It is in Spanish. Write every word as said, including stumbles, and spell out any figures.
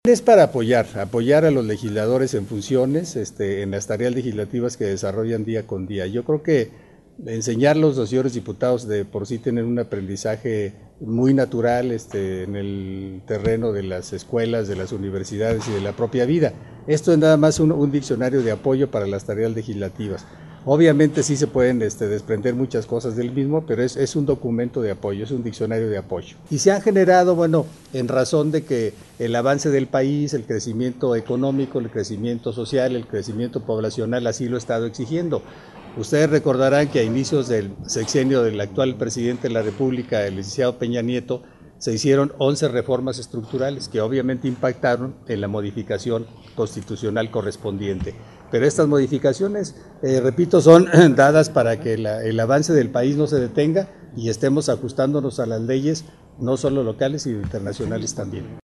Es para apoyar, apoyar a los legisladores en funciones, este, en las tareas legislativas que desarrollan día con día. Yo creo que enseñar a los señores diputados de por sí tienen un aprendizaje muy natural este, en el terreno de las escuelas, de las universidades y de la propia vida. Esto es nada más un, un diccionario de apoyo para las tareas legislativas. Obviamente sí se pueden este, desprender muchas cosas del mismo, pero es, es un documento de apoyo, es un diccionario de apoyo. Y se han generado, bueno, en razón de que el avance del país, el crecimiento económico, el crecimiento social, el crecimiento poblacional así lo ha estado exigiendo. Ustedes recordarán que a inicios del sexenio del actual presidente de la República, el licenciado Peña Nieto, se hicieron once reformas estructurales que obviamente impactaron en la modificación constitucional correspondiente. Pero estas modificaciones, eh, repito, son dadas para que la, el avance del país no se detenga y estemos ajustándonos a las leyes, no solo locales, sino internacionales también.